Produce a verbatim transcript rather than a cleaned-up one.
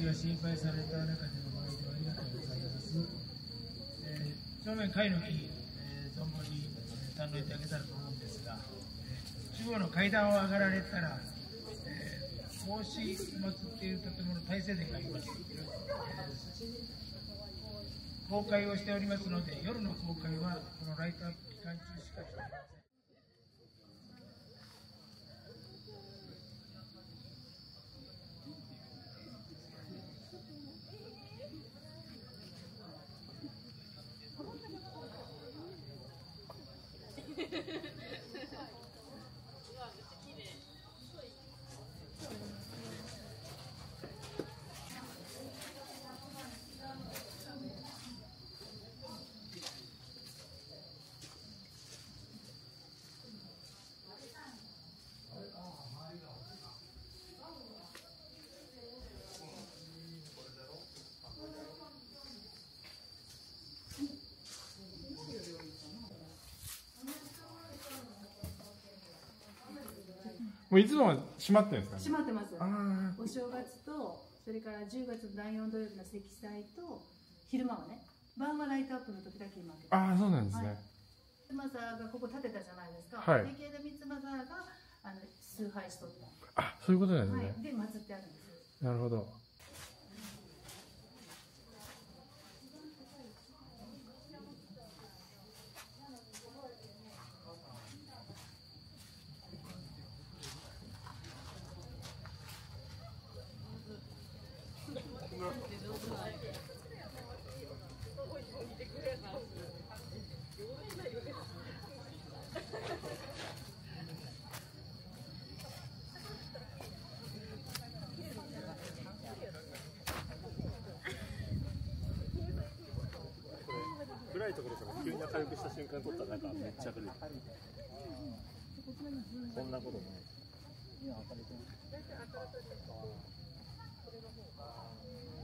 が心配された中でのご来場ありがとうございます。えー、正面階の木、えー、存分に、えー、堪能いただけたらと思うんですが、えー、中央の階段を上がられたら、えー、格子松っていう建物、大聖殿があります。えー、公開をしておりますので、夜の公開はこのライトアップ期間中しかしておりません。 もういつもは閉まってるんですかね。 閉まってます。お正月と、それからじゅうがつのだいよん土曜日の積載と、昼間はね、晩はライトアップの時だけ今開けて。 ああ、そうなんですね。 三つ間がここ建てたじゃないですか。 はい。 池田三つ間があの崇拝しとった。 あ、そういうことなんですね。 はい、で、祀ってあるんです。 なるほど。 暗いところから急に明るくした瞬間撮ったらなんかめっちゃ明るい。こんなことない。今明るくない。